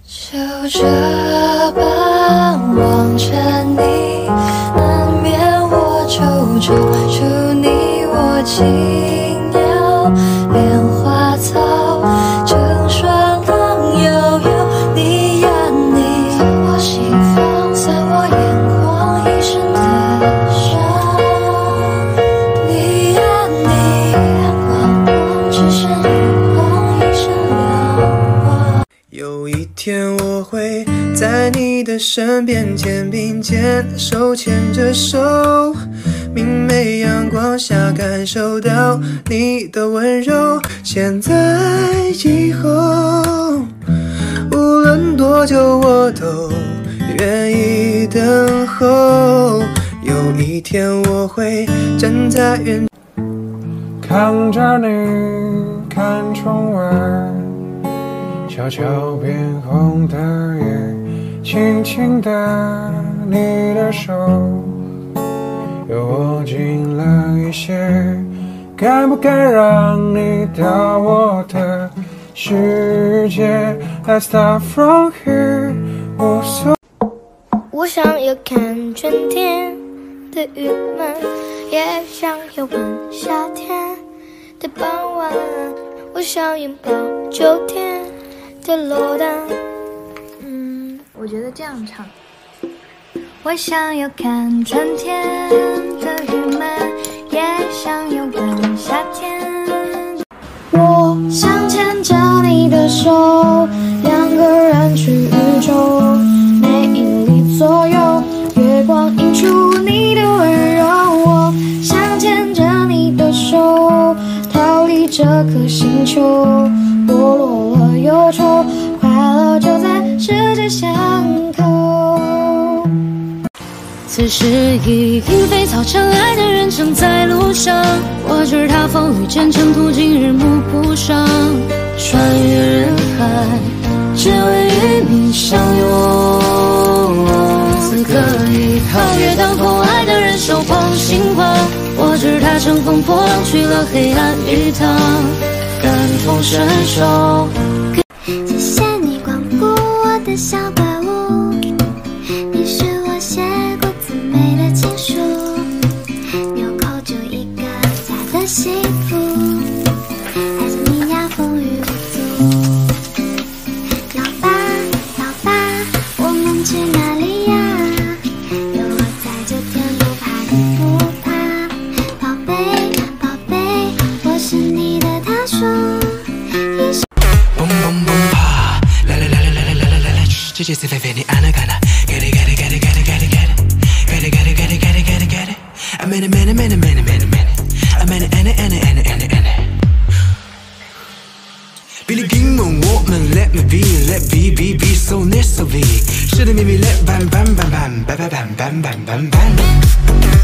就这般望着你，难免我抽出你我轻摇，莲花草成双浪悠悠，你呀你，在我心房，在我眼眶一生的伤，你呀你，阳光光只剩月光一生了望。 有一天我会在你的身边，肩并肩，手牵着手，明媚阳光下感受到你的温柔。现在以后，无论多久我都愿意等候。有一天我会站在远， 看着你看窗外，悄悄变红的夜，轻轻的你的手又握紧了一些，该不该让你到我的世界 Let's start from here 无所。 我想要看春天的郁闷，也想要闻夏天的傍晚，我想拥抱秋天的落单。 我觉得这样唱。我想要看春天的郁闷，也想要闻夏天。 我想牵着你的手，两个人去宇宙，每一里左右，月光映出你的温柔。我想牵着你的手，逃离这颗星球，剥落了忧愁，快乐就在十指相扣。 此时已莺飞草长，爱的人正在路上，我知他风雨兼程，途经日暮不赏，穿越人海，只为与你相拥。此刻已皓月当空，爱的人手捧星光，我知他乘风破浪，去了黑暗鱼塘，感同身受。 谢谢你光顾我的小怪物，你是我写过最美的情书，纽扣就一个家的幸福，爱着你呀风雨无阻。老爸老爸，我们去哪里呀？有我在这天不怕地不怕，宝贝宝贝，我是你的他说。 这就是非非你爱的看的 Get it get it get it get it get it get it Get it get it get it get it get it get it I made it made it made it made it made it made it I made it and it and it and it and it and it Billy King 我们 Let me be Let be be be so near so be 是的秘密 Let bam bam bam bam bam bam bam bam bam bam